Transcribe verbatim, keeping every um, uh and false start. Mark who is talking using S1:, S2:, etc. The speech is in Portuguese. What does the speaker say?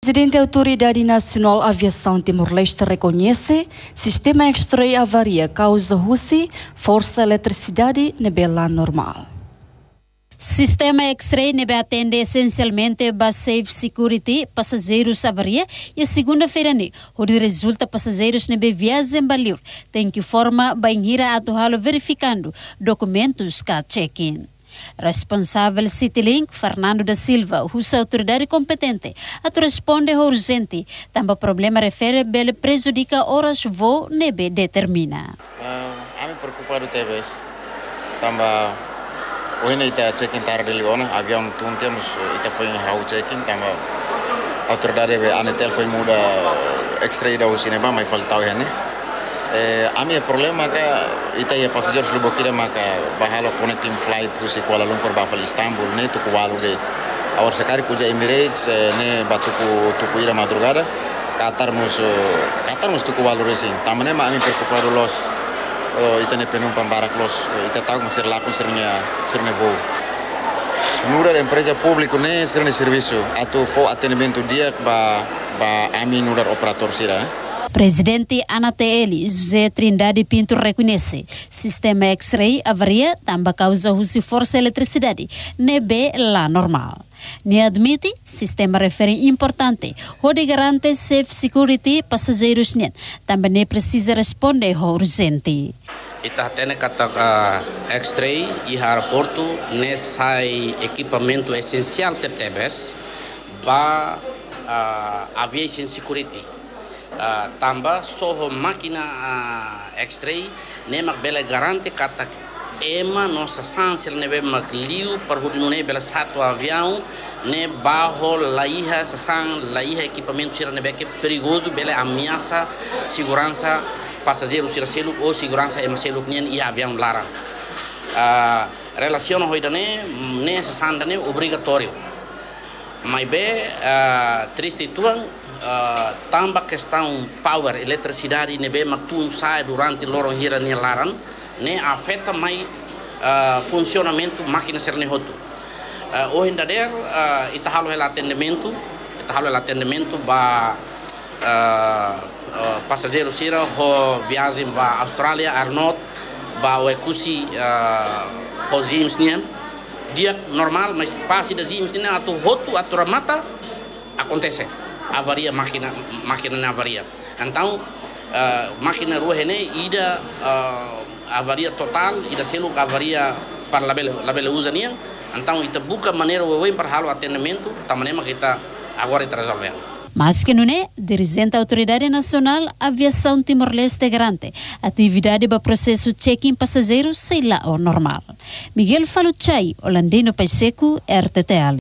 S1: Presidente da Autoridade Nacional Aviação Timor-Leste reconhece sistema X-ray avaria causa Rússia, força eletricidade nebela normal.
S2: Sistema X-ray nebe atende essencialmente para safe security passageiros avaria e a segunda-feira ne, onde resulta passageiros nebe viagem baliur, tem que forma banheira atual verificando documentos ka check-in. Responsável Citylink, Fernando da Silva, usa autoridade competente, a responde urgente, também problema refere bele prejudica horas voo nebe determina.
S3: Uh, a me preocupado talvez, também hoje ita check-in tarde liona, avião tun temos ita foi em raw check-in, também autoridade be anetel foi muda extra ida o cinema, mas faltava né. Eh, a minha problema que ita ia passageiros lubo kira maka bahalo connecting flight kusi Kuala Lumpur bafal Istanbul ne tuku walu de awar sekali kuja Emirates ne batuku tuku ira madrugada katarmus katarmus tuku walu racing tamane ma ami preocupado los ita ne penumpang barak los ita tahu mesir lakon sirnya sirne voo nura empresa público ne sirne serviço atu fo atendimento dia ba ba ami nura operator sira.
S2: Presidente A N A T L, José Trindade Pinto, reconhece sistema X-ray avaria também causa uso força eletricidade, nebe lá normal. Ne admite, sistema refere importante, onde garante safe security passageiros net, também ne precisa responder urgente.
S4: Ita tene kata uh, X-ray e aeroporto ne sai equipamento essencial tebes ba uh, aviation security. Uh, tamba soho máquina uh, X-ray ne mak bela garante kata ema nossa sansir ne be mak liu par hudu ne bela satu avião ne bajo laiha sasan laiha equipamento sira ne be que perigoso bela ameaça segurança passageiro sira selu ou segurança ema selu nien e avião lara uh, relação hoida ne ne sasan ne obrigatório mas be uh, triste tuang Uh, tambah questão power, eletricidade, nebe maktun sai durante loro hira ni laran, ne afeta mai uh, funcionamento máquina ser nehotu. Uh, hoje dader uh, ita halo el atendimento, ita halo el atendimento ba uh, uh, passageiro sira ho viagem ba Austrália, Arnold, ba o ekusi uh, ho zims nian. Dia normal, mas pasi da zims nian atu hotu atu ramata acontece. Avaria máquina máquina na avaria então uh, máquina rua ne ida uh, avaria total ida selu avaria para label label usa nia então ita buka maneira o para halo atendimento tamanema kita agora ita resolver.
S2: Mas que não é, dirigente da Autoridade Nacional Aviação Timor-Leste garante atividade para processo check-in passageiros sei lá o normal. Miguel Faluchai, Holandino Pacheco, R T T L.